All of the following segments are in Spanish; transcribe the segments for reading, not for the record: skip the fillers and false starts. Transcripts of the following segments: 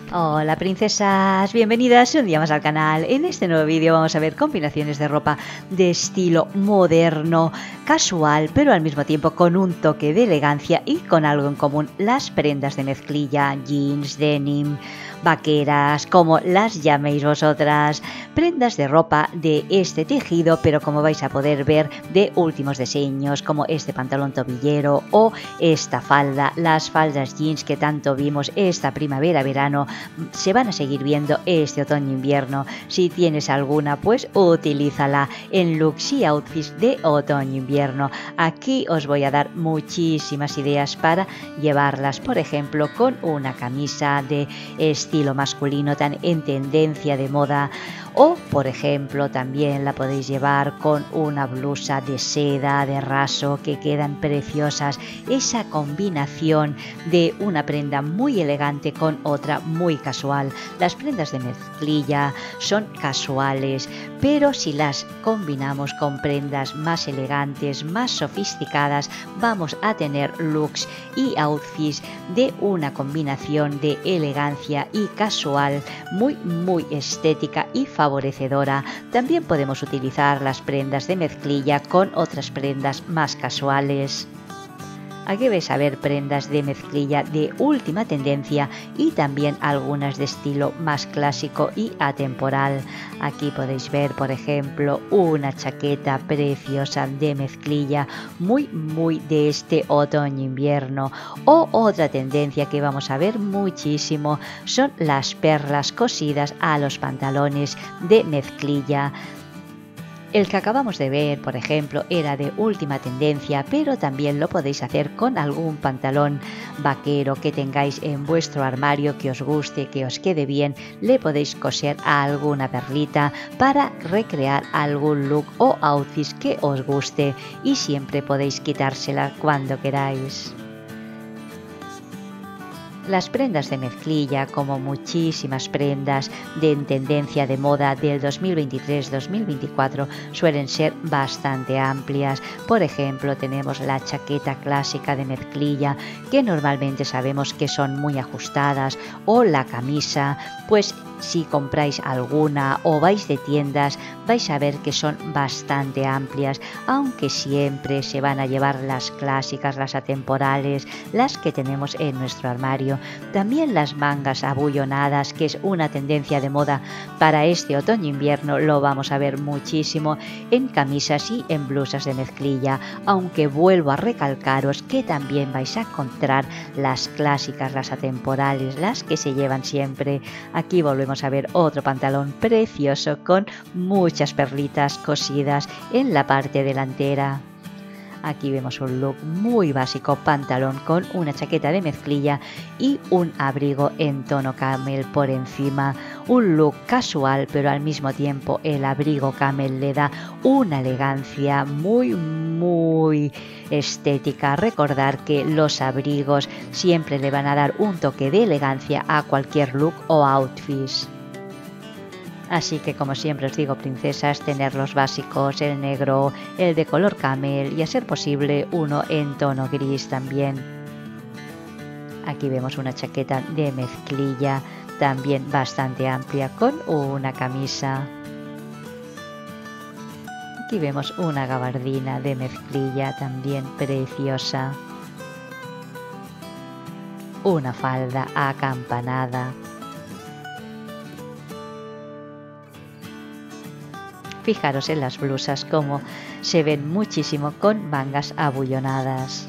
Hola princesas, bienvenidas un día más al canal. En este nuevo vídeo vamos a ver combinaciones de ropa de estilo moderno, casual, pero al mismo tiempo con un toque de elegancia y con algo en común: las prendas de mezclilla, jeans, denim, vaqueras, como las llaméis vosotras, prendas de ropa de este tejido, pero como vais a poder ver, de últimos diseños, como este pantalón tobillero o esta falda. Las faldas jeans que tanto vimos esta primavera-verano se van a seguir viendo este otoño-invierno. Si tienes alguna, pues utilízala en looks y outfits de otoño-invierno. Aquí os voy a dar muchísimas ideas para llevarlas, por ejemplo, con una camisa de estilo masculino tan en tendencia de moda, o por ejemplo también la podéis llevar con una blusa de seda, de raso, que quedan preciosas. Esa combinación de una prenda muy elegante con otra muy casual. Las prendas de mezclilla son casuales, pero si las combinamos con prendas más elegantes, más sofisticadas, vamos a tener looks y outfits de una combinación de elegancia y casual muy estética y favorecedora. También podemos utilizar las prendas de mezclilla con otras prendas más casuales. Aquí vais a ver prendas de mezclilla de última tendencia y también algunas de estilo más clásico y atemporal. Aquí podéis ver, por ejemplo, una chaqueta preciosa de mezclilla muy de este otoño-invierno. O otra tendencia que vamos a ver muchísimo son las perlas cosidas a los pantalones de mezclilla. El que acabamos de ver, por ejemplo, era de última tendencia, pero también lo podéis hacer con algún pantalón vaquero que tengáis en vuestro armario, que os guste, que os quede bien. Le podéis coser a alguna perlita para recrear algún look o outfit que os guste, y siempre podéis quitársela cuando queráis. Las prendas de mezclilla, como muchísimas prendas de tendencia de moda del 2023-2024, suelen ser bastante amplias. Por ejemplo, tenemos la chaqueta clásica de mezclilla, que normalmente sabemos que son muy ajustadas, o la camisa, pues si compráis alguna o vais de tiendas, vais a ver que son bastante amplias, aunque siempre se van a llevar las clásicas, las atemporales, las que tenemos en nuestro armario. También las mangas abullonadas, que es una tendencia de moda para este otoño-invierno, lo vamos a ver muchísimo en camisas y en blusas de mezclilla, aunque vuelvo a recalcaros que también vais a encontrar las clásicas, las atemporales, las que se llevan siempre. Aquí volvemos a ver otro pantalón precioso con muchas perlitas cosidas en la parte delantera. Aquí vemos un look muy básico: pantalón con una chaqueta de mezclilla y un abrigo en tono camel por encima. Un look casual, pero al mismo tiempo el abrigo camel le da una elegancia muy estética. Recordar que los abrigos siempre le van a dar un toque de elegancia a cualquier look o outfit. Así que, como siempre os digo, princesas, tener los básicos, el negro, el de color camel y, a ser posible, uno en tono gris también. Aquí vemos una chaqueta de mezclilla también bastante amplia con una camisa. Aquí vemos una gabardina de mezclilla también preciosa. Una falda acampanada. Fijaros en las blusas como se ven muchísimo con mangas abullonadas.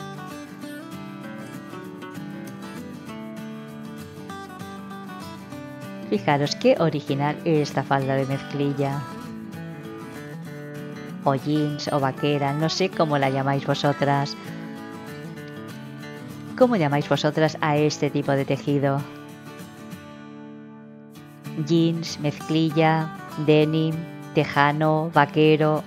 Fijaros qué original esta falda de mezclilla. O jeans o vaquera, no sé cómo la llamáis vosotras. ¿Cómo llamáis vosotras a este tipo de tejido? Jeans, mezclilla, denim, tejano, vaquero.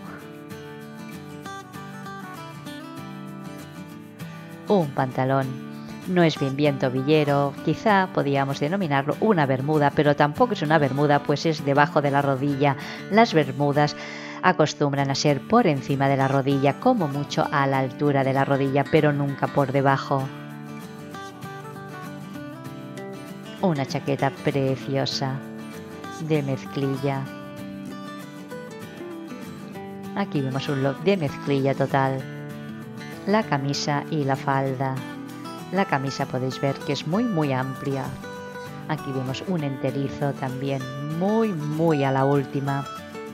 Un pantalón. No es bien tobillero, quizá podríamos denominarlo una bermuda, pero tampoco es una bermuda, pues es debajo de la rodilla. Las bermudas acostumbran a ser por encima de la rodilla, como mucho a la altura de la rodilla, pero nunca por debajo. Una chaqueta preciosa de mezclilla. Aquí vemos un look de mezclilla total. La camisa y la falda. La camisa podéis ver que es muy amplia. Aquí vemos un enterizo también muy a la última.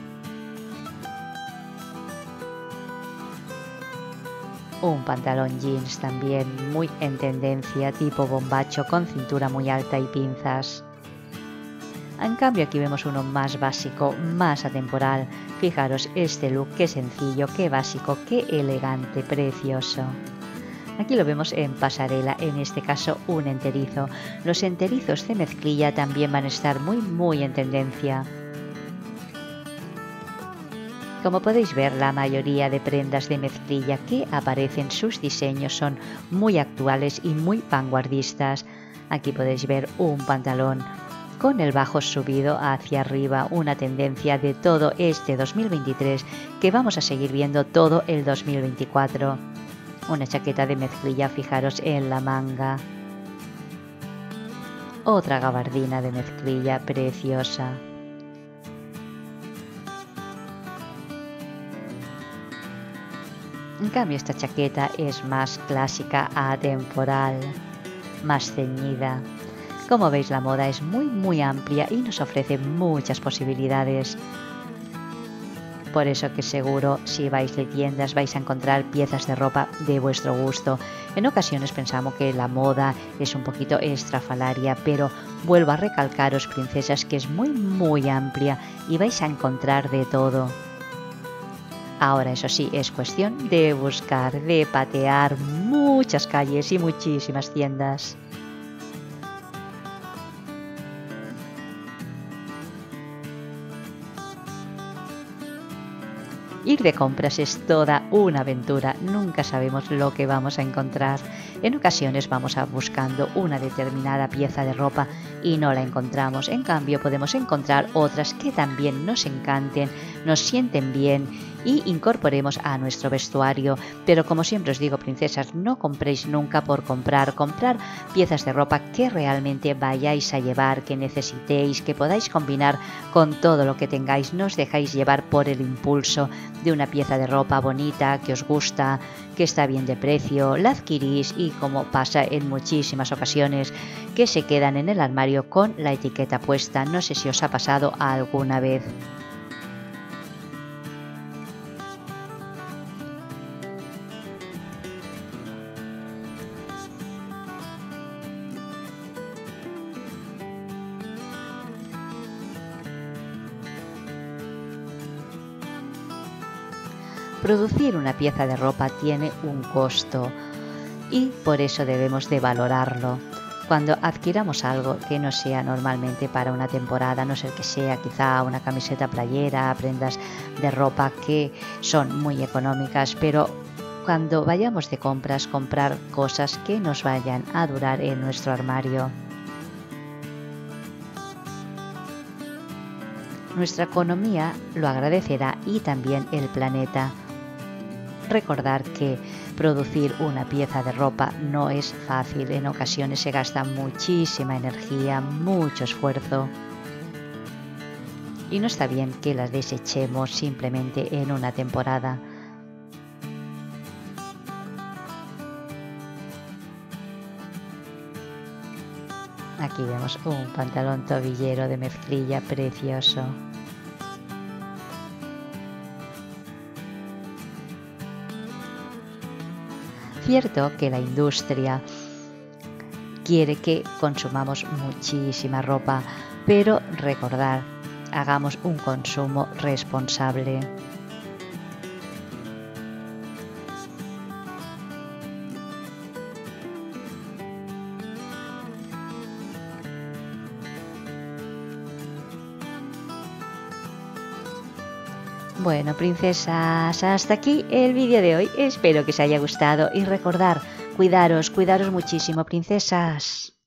Un pantalón jeans también muy en tendencia, tipo bombacho, con cintura muy alta y pinzas. En cambio aquí vemos uno más básico, más atemporal. Fijaros este look, qué sencillo, qué básico, qué elegante, precioso. Aquí lo vemos en pasarela, en este caso un enterizo. Los enterizos de mezclilla también van a estar muy en tendencia. Como podéis ver, la mayoría de prendas de mezclilla que aparecen, sus diseños son muy actuales y muy vanguardistas. Aquí podéis ver un pantalón con el bajo subido hacia arriba, una tendencia de todo este 2023 que vamos a seguir viendo todo el 2024. Una chaqueta de mezclilla, fijaros en la manga. Otra gabardina de mezclilla preciosa. En cambio esta chaqueta es más clásica, atemporal, más ceñida. Como veis, la moda es muy amplia y nos ofrece muchas posibilidades. Por eso que seguro, si vais de tiendas, vais a encontrar piezas de ropa de vuestro gusto. En ocasiones pensamos que la moda es un poquito estrafalaria, pero vuelvo a recalcaros, princesas, que es muy amplia y vais a encontrar de todo. Ahora, eso sí, es cuestión de buscar, de patear muchas calles y muchísimas tiendas. Ir de compras es toda una aventura, nunca sabemos lo que vamos a encontrar. En ocasiones vamos buscando una determinada pieza de ropa y no la encontramos. En cambio, podemos encontrar otras que también nos encanten, nos sienten bien y incorporemos a nuestro vestuario. Pero como siempre os digo, princesas, no compréis nunca por comprar. Comprar piezas de ropa que realmente vayáis a llevar, que necesitéis, que podáis combinar con todo lo que tengáis. No os dejáis llevar por el impulso de una pieza de ropa bonita, que os gusta, que está bien de precio, la adquirís y, como pasa en muchísimas ocasiones, que se quedan en el armario con la etiqueta puesta. No sé si os ha pasado alguna vez. Producir una pieza de ropa tiene un costo y por eso debemos de valorarlo. Cuando adquiramos algo que no sea normalmente para una temporada, no sé que sea quizá una camiseta playera, prendas de ropa que son muy económicas, pero cuando vayamos de compras, comprar cosas que nos vayan a durar en nuestro armario. Nuestra economía lo agradecerá y también el planeta. Recordar que producir una pieza de ropa no es fácil, en ocasiones se gasta muchísima energía, mucho esfuerzo y no está bien que las desechemos simplemente en una temporada. Aquí vemos un pantalón tobillero de mezclilla precioso. Cierto que la industria quiere que consumamos muchísima ropa, pero recordad, hagamos un consumo responsable. Bueno, princesas, hasta aquí el vídeo de hoy. Espero que os haya gustado y recordar, cuidaros muchísimo, princesas.